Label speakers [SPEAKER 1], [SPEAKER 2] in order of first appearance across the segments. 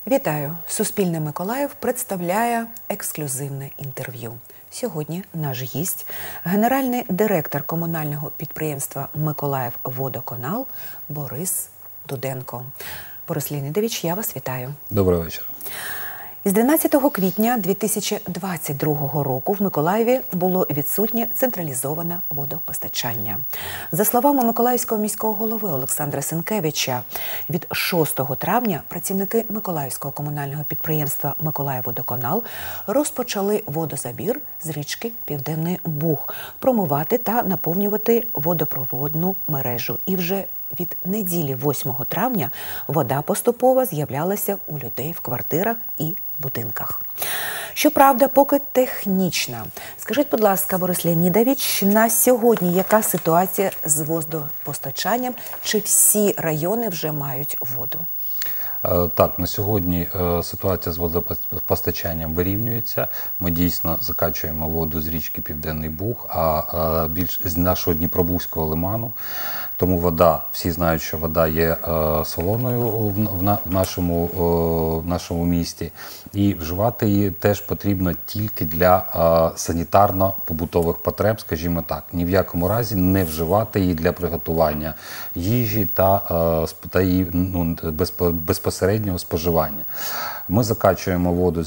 [SPEAKER 1] Вітаю! Суспільне Миколаїв представляє ексклюзивне інтерв'ю. Сьогодні наш гість – генеральний директор комунального підприємства «Миколаївводоканал» Борис Дуденко. Борис Леонідович, я вас вітаю.
[SPEAKER 2] Добрий вечір.
[SPEAKER 1] Із 12 квітня 2022 року в Миколаєві було відсутнє централізоване водопостачання. За словами Миколаївського міського голови Олександра Сенкевича, від 6 травня працівники Миколаївського комунального підприємства «Миколаївводоканал» розпочали водозабір з річки Південний Буг, промивати та наповнювати водопроводну мережу. І вже від неділі 8 травня вода поступово з'являлася у людей в квартирах і будинках. Щоправда, поки технічна. Скажіть, будь ласка, Борис Леонідович, на сьогодні яка ситуація з водопостачанням? Чи всі райони вже мають воду?
[SPEAKER 2] Так, на сьогодні ситуація з водопостачанням вирівнюється. Ми дійсно закачуємо воду з річки Південний Буг, а більш з нашого Дніпробузького лиману. Тому вода, всі знають, що вода є солоною в нашому місті. І вживати її теж потрібно тільки для санітарно-побутових потреб, скажімо так. Ні в якому разі не вживати її для приготування їжі та її безпосереднього споживання. Ми закачуємо воду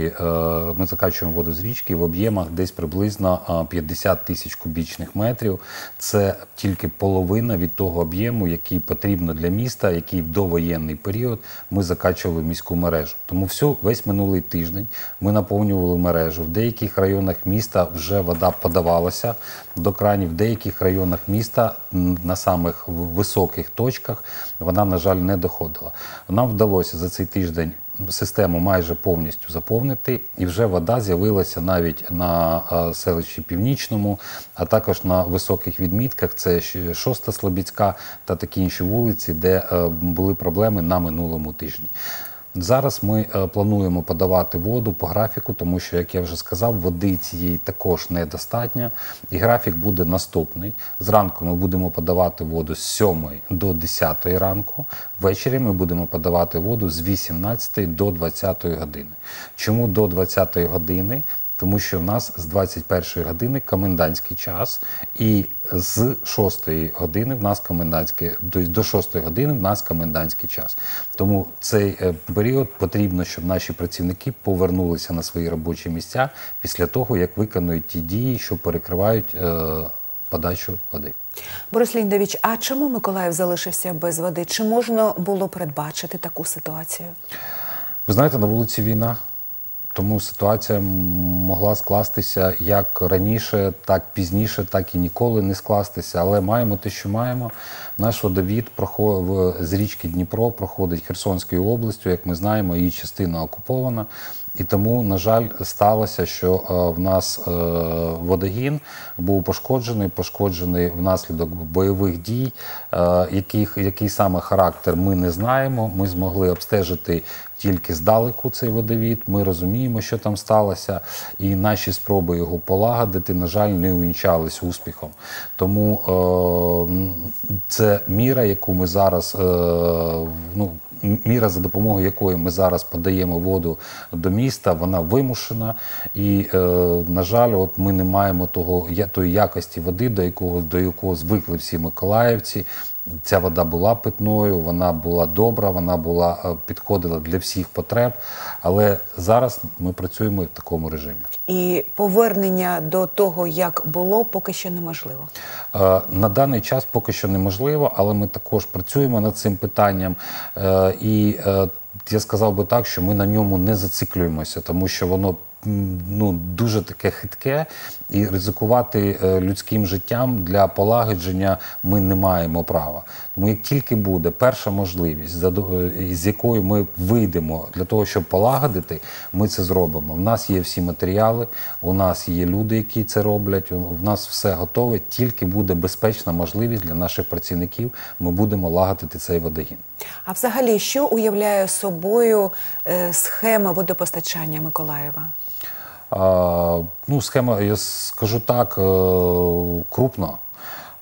[SPEAKER 2] з річки в об'ємах десь приблизно 50 тисяч кубічних метрів. Це тільки половина від того об'єму, який потрібно для міста, який в довоєнний період ми закачували в міську мережу. Тому весь минулий тиждень ми наповнювали мережу. В деяких районах міста вже вода подавалася до кранів, в деяких районах міста на самих високих точках вона, на жаль, не доходила. Нам вдалося за цей тиждень систему майже повністю заповнити, і вже вода з'явилася навіть на селищі Північному, а також на високих відмітках, це 6 Слобідська та такі інші вулиці, де були проблеми на минулому тижні. Зараз ми плануємо подавати воду по графіку, тому що, як я вже сказав, води цієї також недостатньо. І графік буде наступний. Зранку ми будемо подавати воду з 7 до 10 ранку. Ввечері ми будемо подавати воду з 18 до 20 години. Чому до 20 години? Тому що в нас з 21 години комендантський час, і з 6 години в нас до 6 години в нас комендантський час. Тому цей період потрібно, щоб наші працівники повернулися на свої робочі місця після того, як виконують ті дії, що перекривають подачу води.
[SPEAKER 1] Борис Леонідович, а чому Миколаїв залишився без води? Чи можна було передбачити таку ситуацію?
[SPEAKER 2] Ви знаєте, на вулиці війна. Тому ситуація могла скластися як раніше, так пізніше, так і ніколи не скластися. Але маємо те, що маємо. Наш водовід з річки Дніпро проходить Херсонською областю. Як ми знаємо, її частина окупована. І тому, на жаль, сталося, що в нас водогін був пошкоджений внаслідок бойових дій. Який саме характер, ми не знаємо. Ми змогли обстежити тільки здалеку цей водовід. Ми розуміємо, що там сталося. І наші спроби його полагодити, на жаль, не увінчались успіхом. Тому це міра, яку ми зараз, міра, за допомогою якої ми зараз подаємо воду до міста, вона вимушена. І, на жаль, от ми не маємо тої якості води, до якого звикли всі миколаївці. Ця вода була питною, вона була добра, вона підходила для всіх потреб, але зараз ми працюємо в такому режимі.
[SPEAKER 1] І повернення до того, як було, поки що неможливо?
[SPEAKER 2] На даний час поки що неможливо, але ми також працюємо над цим питанням. І я сказав би так, що ми на ньому не зациклюємося, тому що воно дуже таке хитке, і ризикувати людським життям для полагодження ми не маємо права. Тому як тільки буде перша можливість, з якою ми вийдемо для того, щоб полагодити, ми це зробимо. В нас є всі матеріали, у нас є люди, які це роблять, в нас все готове, тільки буде безпечна можливість для наших працівників, ми будемо лагодити цей водогін.
[SPEAKER 1] А взагалі, що уявляє собою схема водопостачання Миколаєва?
[SPEAKER 2] Схема, я скажу так, крупна.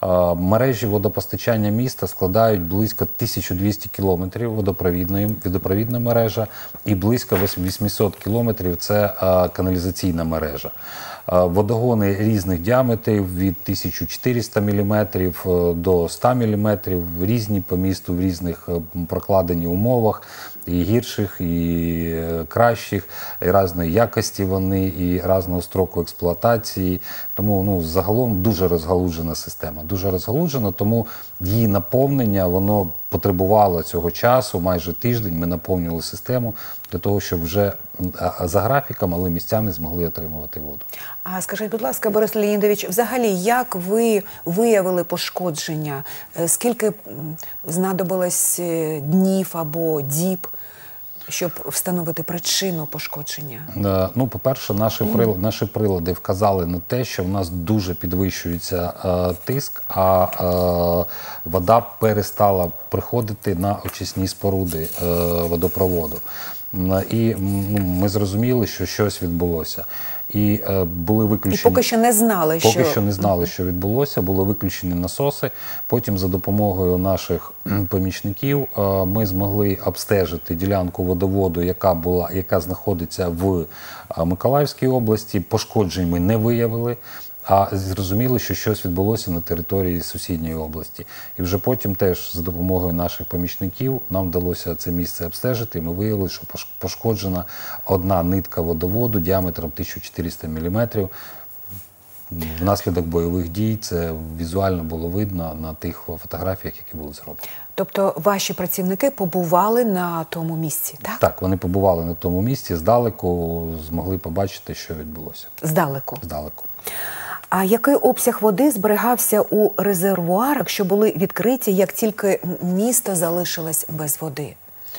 [SPEAKER 2] Мережі водопостачання міста складають близько 1200 кілометрів водопровідна мережа і близько 800 кілометрів – це каналізаційна мережа. Водогони різних діаметрів від 1400 мм до 100 мм, різні по місту, в різних прокладені умовах, і гірших, і кращих, і різної якості вони, і різного строку експлуатації. Тому загалом дуже розгалуджена система. Дуже розгалуджена, тому її наповнення, воно потребувало цього часу, майже тиждень ми наповнювали систему для того, щоб вже за графіком, але містяни змогли отримувати воду.
[SPEAKER 1] А скажіть, будь ласка, Борис Леонідович, взагалі, як ви виявили пошкодження? Скільки знадобилось днів або діб, щоб встановити причину пошкодження?
[SPEAKER 2] По-перше, наші прилади вказали на те, що в нас дуже підвищується тиск, а вода перестала приходити на очисні споруди водопроводу. І ми зрозуміли, що щось відбулося. І були виключені...
[SPEAKER 1] І поки що не знали,
[SPEAKER 2] що відбулося, були виключені насоси. Потім за допомогою наших помічників ми змогли обстежити ділянку водоводу, яка знаходиться в Миколаївській області. Пошкоджень ми не виявили, а зрозуміли, що щось відбулося на території сусідньої області. І вже потім теж за допомогою наших помічників нам вдалося це місце обстежити. І ми виявили, що пошкоджена одна нитка водоводу діаметром 1400 мм. Внаслідок бойових дій це візуально було видно на тих фотографіях, які були зроблені.
[SPEAKER 1] Тобто ваші працівники побували на тому місці, так?
[SPEAKER 2] Так, вони побували на тому місці, здалеку змогли побачити, що відбулося.
[SPEAKER 1] Здалеку?
[SPEAKER 2] Здалеку.
[SPEAKER 1] А який обсяг води зберігався у резервуарах, що були відкриті, як тільки місто залишилось без води?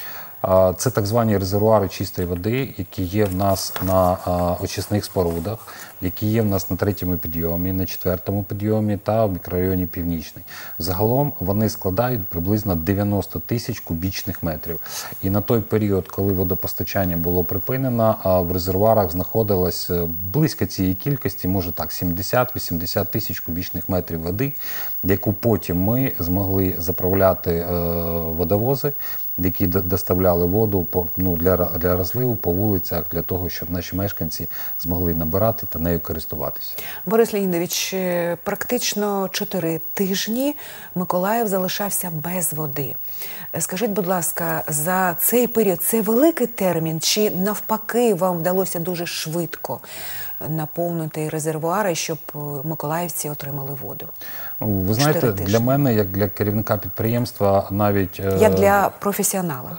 [SPEAKER 2] Це так звані резервуари чистої води, які є в нас на очисних спорудах, які є в нас на 3-му підйомі, на 4-му підйомі та в мікрорайоні Північний. Загалом вони складають приблизно 90 тисяч кубічних метрів. І на той період, коли водопостачання було припинено, в резервуарах знаходилось близько цієї кількості, може так, 70-80 тисяч кубічних метрів води, яку потім ми змогли заправляти водовози, які доставляли воду для розливу по вулицях, для того, щоб наші мешканці змогли набирати та нею користуватися.
[SPEAKER 1] Борис Леонідович, практично 4 тижні Миколаїв залишався без води. Скажіть, будь ласка, за цей період це великий термін, чи навпаки вам вдалося дуже швидко наповнити резервуари, щоб миколаївці отримали воду?
[SPEAKER 2] Ви знаєте, для мене, як для керівника підприємства, навіть...
[SPEAKER 1] Як для професіонала?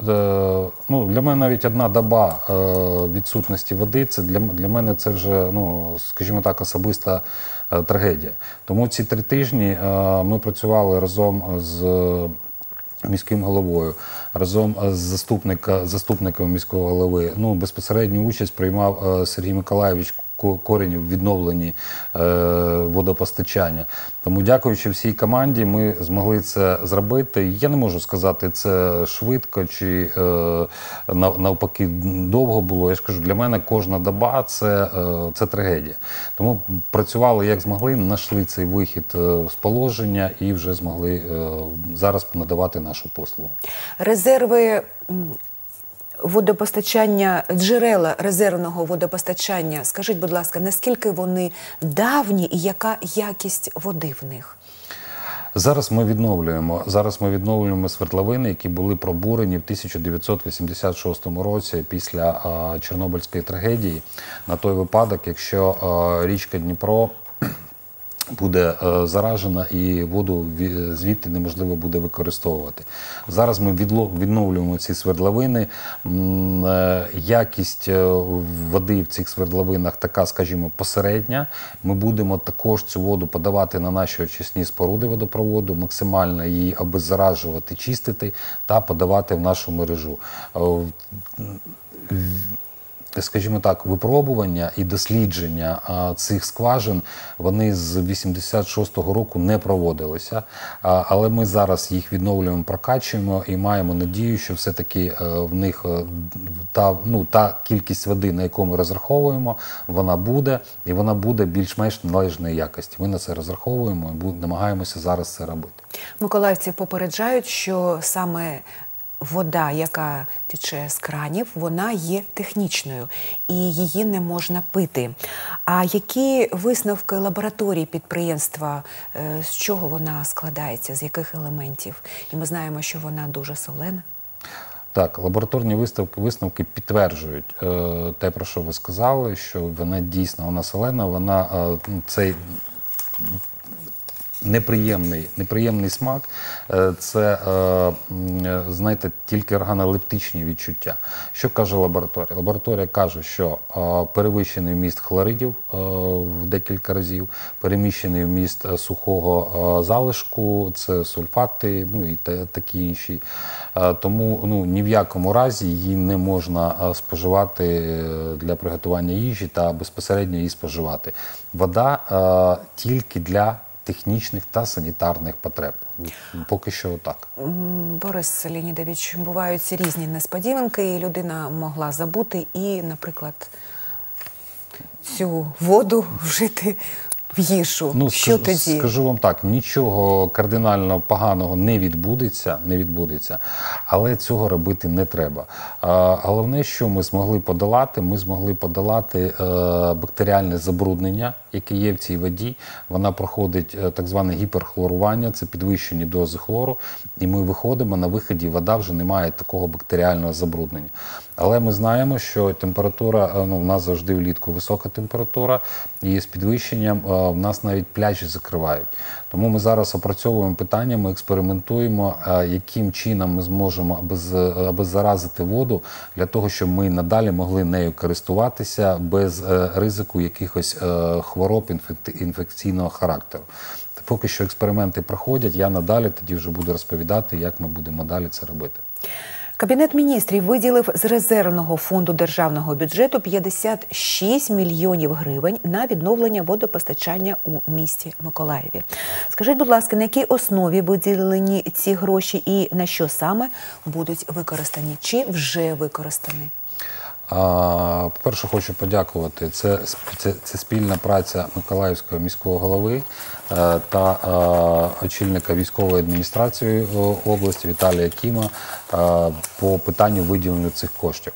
[SPEAKER 2] Для мене навіть одна доба відсутності води, це для мене це вже, скажімо так, особиста трагедія. Тому ці 3 тижні ми працювали разом з міським головою, разом з заступником міського голови. Безпосередню участь приймав Сергій Миколайович Коренів в відновленні водопостачання. Тому, дякуючи всій команді, ми змогли це зробити. Я не можу сказати, це швидко чи навпаки довго було. Я ж кажу, для мене кожна доба – це трагедія. Тому працювали як змогли, знайшли цей вихід з положення і вже змогли зараз надавати нашу послугу.
[SPEAKER 1] Резерви водопостачання, джерела резервного водопостачання, скажіть, будь ласка, наскільки вони давні і яка якість води в них?
[SPEAKER 2] Зараз ми відновлюємо свердловини, які були пробурені в 1986 році після Чорнобильської трагедії, на той випадок, якщо річка Дніпро буде заражена і воду звідти неможливо буде використовувати. Зараз ми відновлюємо ці свердловини. Якість води в цих свердловинах така, скажімо, посередня. Ми будемо також цю воду подавати на наші очисні споруди водопроводу, максимально її обеззаражувати, чистити та подавати в нашу мережу. скажімо так, випробування і дослідження цих скважин, вони з 86-го року не проводилися, але ми зараз їх відновлюємо, прокачуємо і маємо надію, що все-таки в них та кількість води, на яку ми розраховуємо, вона буде, і вона буде більш-менш належної якості. Ми на це розраховуємо і намагаємося зараз це робити.
[SPEAKER 1] Миколаївці попереджають, що саме вода, яка тече з кранів, вона є технічною і її не можна пити. А які висновки лабораторії підприємства, з чого вона складається, з яких елементів? І ми знаємо, що вона дуже солена.
[SPEAKER 2] Так, лабораторні висновки підтверджують те, про що ви сказали, що вона дійсно солена, вона цей неприємний смак, це, знаєте, тільки органолептичні відчуття. Що каже лабораторія? Лабораторія каже, що перевищений вміст хлоридів в декілька разів, переміщений вміст сухого залишку, це сульфати, і такі інші. Тому ні в якому разі її не можна споживати для приготування їжі та безпосередньо її споживати. Вода тільки для технічних та санітарних потреб. Поки що так.
[SPEAKER 1] Борис Леонідович, бувають різні несподіванки, і людина могла забути і, наприклад, цю воду вжити в їжу. Що тоді?
[SPEAKER 2] Скажу вам так, нічого кардинально поганого не відбудеться, але цього робити не треба. Головне, що ми змогли подолати бактеріальне забруднення, яке є в цій воді. Вона проходить так зване гіперхлорування, це підвищені дози хлору, і ми виходимо, на виході вода вже не має такого бактеріального забруднення. Але ми знаємо, що температура, в нас завжди влітку висока температура, і з підвищенням в нас навіть пляжі закривають. Тому ми зараз опрацьовуємо питання, ми експериментуємо, яким чином ми зможемо обеззаразити воду для того, щоб ми надалі могли нею користуватися без ризику якихось хвороб інфекційного характеру. Поки що експерименти проходять, я надалі тоді вже буду розповідати, як ми будемо далі це робити.
[SPEAKER 1] Кабінет міністрів виділив з резервного фонду державного бюджету 56 мільйонів гривень на відновлення водопостачання у місті Миколаєві. Скажіть, будь ласка, на якій основі виділені ці гроші і на що саме будуть використані? Чи вже використані?
[SPEAKER 2] По-перше, хочу подякувати. Це спільна праця Миколаївського міського голови та очільника військової адміністрації області Віталія Кіма по питанню виділення цих коштів.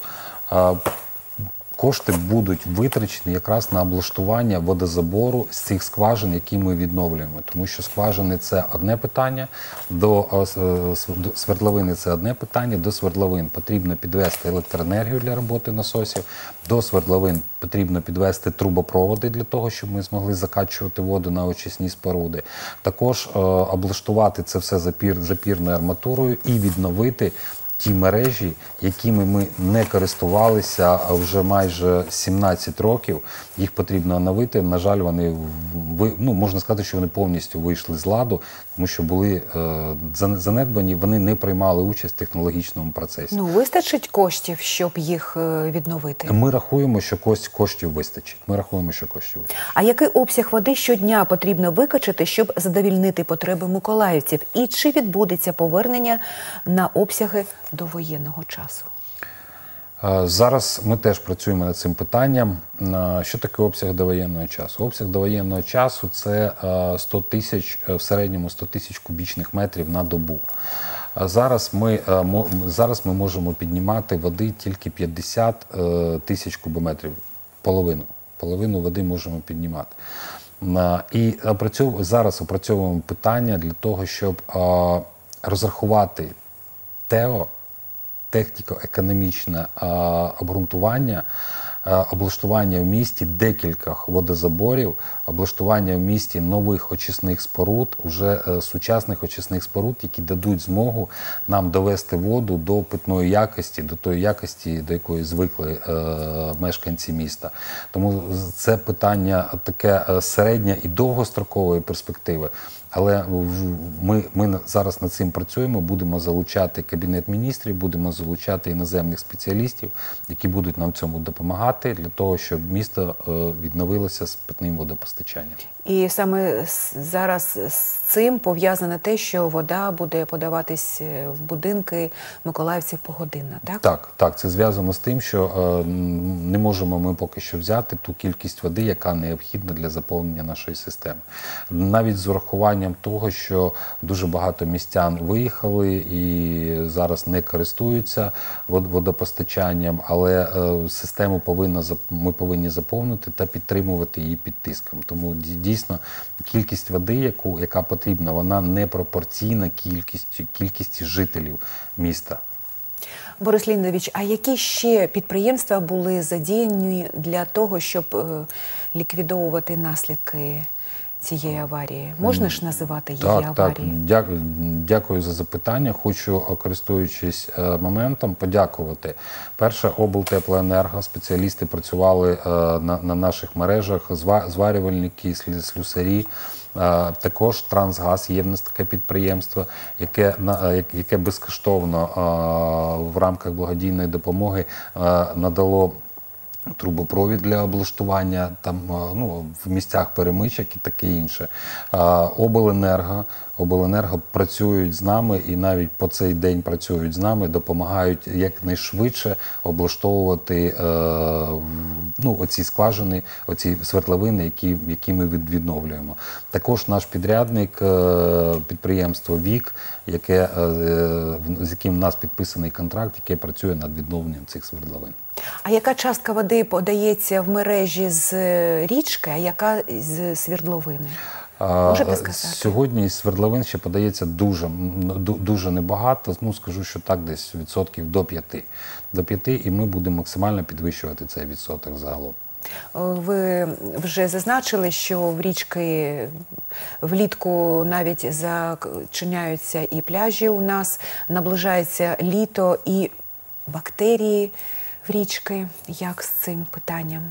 [SPEAKER 2] Кошти будуть витрачені якраз на облаштування водозабору з цих скважин, які ми відновлюємо. Тому що скважини – це одне питання, до свердловини – це одне питання, до свердловин потрібно підвести електроенергію для роботи насосів, до свердловин потрібно підвести трубопроводи для того, щоб ми змогли закачувати воду на очисні споруди. Також облаштувати це все запірною арматурою і відновити ті мережі, якими ми не користувалися вже майже 17 років, їх потрібно оновити. На жаль, вони, можна сказати, що вони повністю вийшли з ладу, тому що були занедбані, вони не приймали участь в технологічному процесі.
[SPEAKER 1] Вистачить коштів, щоб їх відновити?
[SPEAKER 2] Ми рахуємо, що коштів вистачить.
[SPEAKER 1] А який обсяг води щодня потрібно викачати, щоб задовільнити потреби миколаївців? І чи відбудеться повернення на обсяги довоєнного часу?
[SPEAKER 2] Зараз ми теж працюємо над цим питанням. Що таке обсяг довоєнного часу? Обсяг довоєнного часу – це 100 тисяч, в середньому 100 тисяч кубічних метрів на добу. Зараз ми можемо піднімати води тільки 50 тисяч кубометрів, половину води можемо піднімати. І зараз опрацьовуємо питання для того, щоб розрахувати техніко-економічне обґрунтування, облаштування в місті декількох водозаборів, облаштування в місті нових очисних споруд, уже сучасних очисних споруд, які дадуть змогу нам довести воду до питної якості, до тої якості, до якої звикли мешканці міста. Тому це питання таке середньо- і довгострокової перспективи. Але ми зараз над цим працюємо, будемо залучати Кабінет міністрів, будемо залучати іноземних спеціалістів, які будуть нам в цьому допомагати, для того, щоб місто відновилося з питним водопостачанням.
[SPEAKER 1] І саме зараз з цим пов'язане те, що вода буде подаватись в будинки миколаївців погодинно, так?
[SPEAKER 2] Так, це зв'язано з тим, що не можемо ми поки що взяти ту кількість води, яка необхідна для заповнення нашої системи. Навіть з урахуванням того, що дуже багато містян виїхали і зараз не користуються водопостачанням, але систему ми повинні заповнити та підтримувати її під тиском. Тому дійсно кількість води, яка потрібна, вона не пропорційна кількості жителів міста.
[SPEAKER 1] Борис Леонідович, а які ще підприємства були задіяні для того, щоб ліквідовувати наслідки цієї аварії? Можна ж називати її аварією?
[SPEAKER 2] Так. Дякую за запитання. Хочу, користуючись моментом, подякувати. Перше, облтеплоенерго, спеціалісти працювали на наших мережах, зварювальники, слюсарі. Також Трансгаз, є в нас таке підприємство, яке безкоштовно в рамках благодійної допомоги надало трубопровід для облаштування там, в місцях перемичок і таке інше. Обленерго працюють з нами і навіть по цей день працюють з нами, допомагають якнайшвидше облаштовувати оці скважини, оці свердловини, які ми відновлюємо. Також наш підрядник, підприємство ВІК, з яким в нас підписаний контракт, яке працює над відновленням цих свердловин.
[SPEAKER 1] А яка частка води подається в мережі з річки, а яка з свердловини? Можете сказати?
[SPEAKER 2] Сьогодні із свердловин ще подається дуже небагато, скажу, що так, десь відсотків до 5. До 5, і ми будемо максимально підвищувати цей відсоток загалом.
[SPEAKER 1] Ви вже зазначили, що в річки влітку навіть зачиняються і пляжі у нас, наближається літо і бактерії в річки. Як з цим питанням?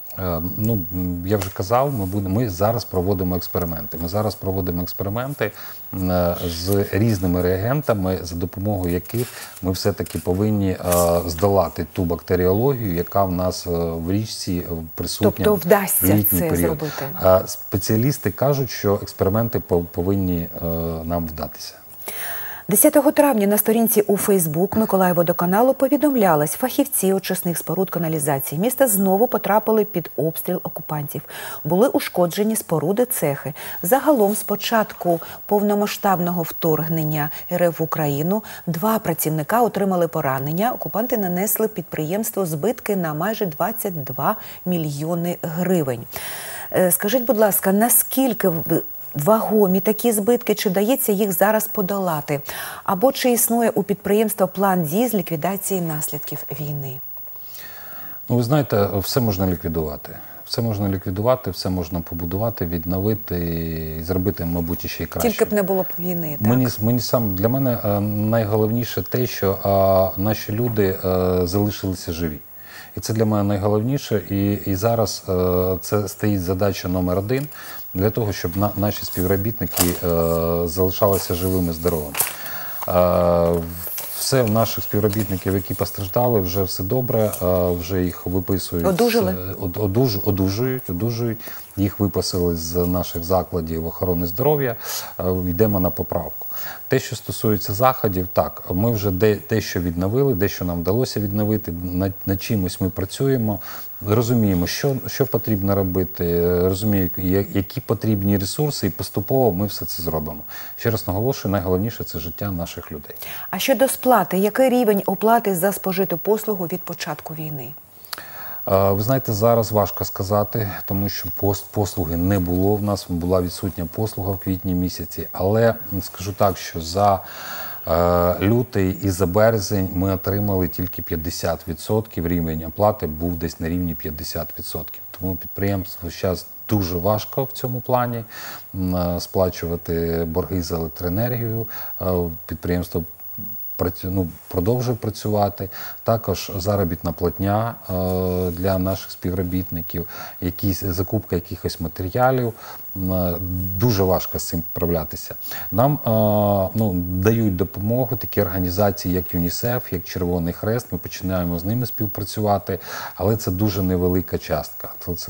[SPEAKER 2] Я вже казав, ми зараз проводимо експерименти. Ми зараз проводимо експерименти з різними реагентами, за допомогою яких ми все-таки повинні здолати ту бактеріологію, яка в нас в річці присутня.
[SPEAKER 1] Тобто вдасться
[SPEAKER 2] в літній
[SPEAKER 1] це
[SPEAKER 2] період.
[SPEAKER 1] зробити?
[SPEAKER 2] Спеціалісти кажуть, що експерименти повинні нам вдатися.
[SPEAKER 1] 10 травня на сторінці у Фейсбук Миколаївводоканалу повідомлялось, фахівці очисних споруд каналізації міста знову потрапили під обстріл окупантів. Були ушкоджені споруди, цехи. Загалом з початку повномасштабного вторгнення РФ в Україну 2 працівника отримали поранення. Окупанти нанесли підприємству збитки на майже 22 мільйони гривень. Скажіть, будь ласка, наскільки вагомі такі збитки, чи вдається їх зараз подолати? Або чи існує у підприємства план дій з ліквідації наслідків війни?
[SPEAKER 2] Ви знаєте, все можна ліквідувати. Все можна ліквідувати, все можна побудувати, відновити і зробити, мабуть, ще й краще.
[SPEAKER 1] Тільки б не було б війни, так?
[SPEAKER 2] Для мене найголовніше те, що наші люди залишилися живі. І це для мене найголовніше. І зараз це стоїть задача номер 1 для того, щоб наші співробітники залишалися живими, здоровими. Все в наших співробітників, які постраждали, вже все добре, вже їх виписують.
[SPEAKER 1] Одужали?
[SPEAKER 2] Одужують. Їх виписали з наших закладів охорони здоров'я, йдемо на поправку. Те, що стосується заходів, так, ми вже дещо відновили, дещо нам вдалося відновити, над чимось ми працюємо, розуміємо, що потрібно робити, розуміємо, які потрібні ресурси, і поступово ми все це зробимо. Ще раз наголошую, найголовніше – це життя наших людей.
[SPEAKER 1] А щодо сплати, який рівень оплати за спожиту послугу від початку війни?
[SPEAKER 2] Ви знаєте, зараз важко сказати, тому що послуги не було в нас, була відсутня послуга в квітні місяці, але скажу так, що за лютий і за березень ми отримали тільки 50%, рівень оплати був десь на рівні 50%. Тому підприємству зараз дуже важко в цьому плані сплачувати борги за електроенергію, підприємство продовжує працювати. Також заробітна платня для наших співробітників, закупка якихось матеріалів. Дуже важко з цим вправлятися. Нам дають допомогу такі організації, як ЮНІСЕФ, як Червоний Хрест. Ми починаємо з ними співпрацювати, але це дуже невелика частка.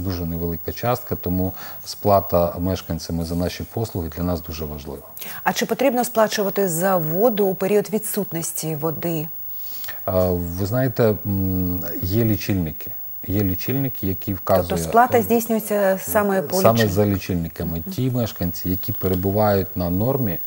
[SPEAKER 2] Тому сплата мешканцями за наші послуги для нас дуже важлива.
[SPEAKER 1] А чи потрібно сплачувати за воду у період відсутності води?
[SPEAKER 2] Ви знаєте, є лічильники. Є лічильники, які вказують...
[SPEAKER 1] Тобто сплата здійснюється саме по лічильнику?
[SPEAKER 2] Саме за лічильниками. Ті мешканці, які перебувають на нормі,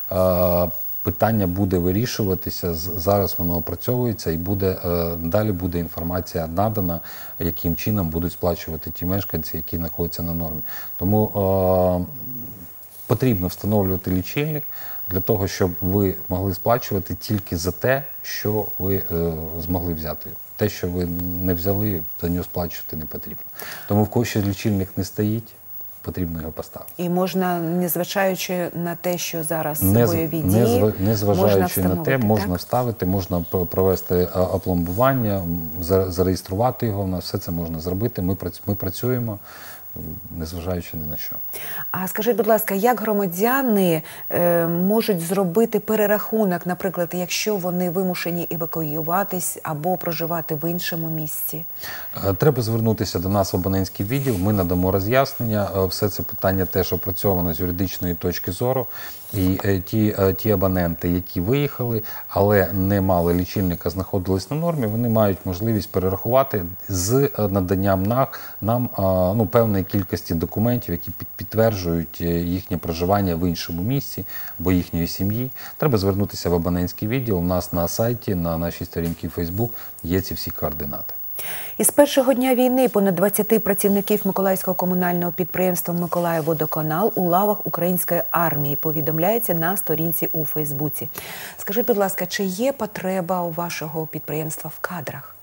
[SPEAKER 2] питання буде вирішуватися, зараз воно опрацьовується і далі буде інформація надана, яким чином будуть сплачувати ті мешканці, які знаходяться на нормі. Тому потрібно встановлювати лічильник для того, щоб ви могли сплачувати тільки за те, що ви змогли взяти. Те, що ви не взяли, за нього сплачувати не потрібно. Тому в кого ще лічильник не стоїть, потрібно його поставити.
[SPEAKER 1] І можна, незважаючи на те, що зараз бойові дії,
[SPEAKER 2] незважаючи на те, можна вставити, можна провести опломбування, зареєструвати його, на все це можна зробити. Ми працюємо, незважаючи ні на що.
[SPEAKER 1] А скажіть, будь ласка, як громадяни можуть зробити перерахунок, наприклад, якщо вони вимушені евакуюватись або проживати в іншому місці?
[SPEAKER 2] Треба звернутися до нас в абонентський відділ, ми надамо роз'яснення. Все це питання теж опрацьовано з юридичної точки зору. І ті абоненти, які виїхали, але не мали лічильника, знаходились на нормі, вони мають можливість перерахувати з наданням нам певної кількості документів, які підтверджують їхнє проживання в іншому місці або їхньої сім'ї. Треба звернутися в абонентський відділ. У нас на сайті, на нашій сторінці Facebook є ці всі координати.
[SPEAKER 1] Із першого дня війни понад 20 працівників Миколаївського комунального підприємства «Миколаївводоканал» у лавах української армії, повідомляється на сторінці у Фейсбуці. Скажіть, будь ласка, чи є потреба у вашого підприємства в кадрах?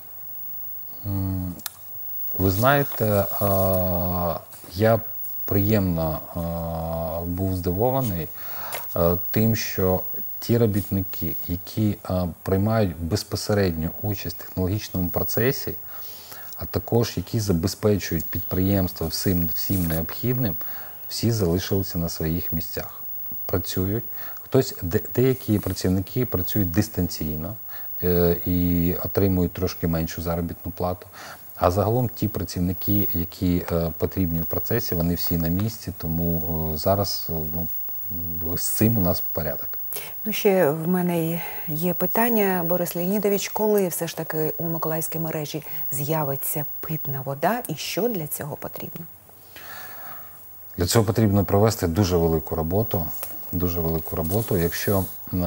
[SPEAKER 2] Ви знаєте, я приємно був здивований тим, що ті робітники, які приймають безпосередню участь в технологічному процесі, а також які забезпечують підприємство всім необхідним, всі залишилися на своїх місцях. Працюють. Деякі працівники працюють дистанційно і отримують трошки меншу заробітну плату. А загалом ті працівники, які потрібні в процесі, вони всі на місці, тому зараз з цим у нас порядок.
[SPEAKER 1] Ще в мене є питання, Борис Леонідович, коли все ж таки у Миколаївській мережі з'явиться питна вода і що для цього потрібно?
[SPEAKER 2] Для цього потрібно провести дуже велику роботу. Якщо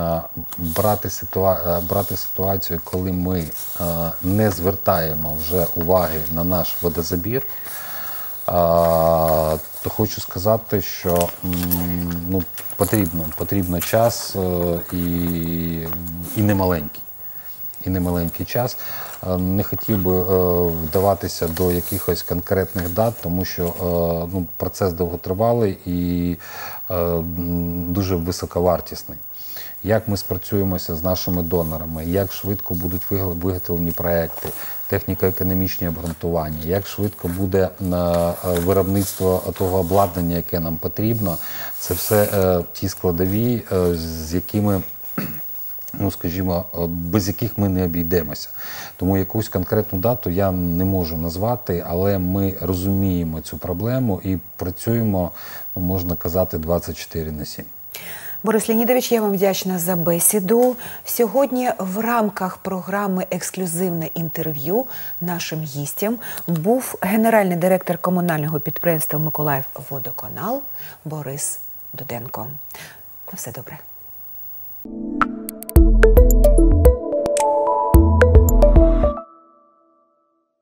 [SPEAKER 2] брати ситуацію, коли ми не звертаємо вже уваги на наш водозабір, то хочу сказати, що потрібно час і немаленький час. Не хотів би вдаватися до якихось конкретних дат, тому що процес довготривалий і дуже високовартісний. Як ми спрацюємося з нашими донорами, як швидко будуть виготовлені проекти, техніко-економічні обґрунтування, як швидко буде виробництво того обладнання, яке нам потрібно. Це все ті складові, з якими, без яких ми не обійдемося. Тому якусь конкретну дату я не можу назвати, але ми розуміємо цю проблему і працюємо, можна казати, 24/7.
[SPEAKER 1] Борис Леонідович, я вам вдячна за бесіду. Сьогодні в рамках програми «Ексклюзивне інтерв'ю» нашим гістям був генеральний директор комунального підприємства «Миколаївводоканал» Борис Дуденко. На все добре.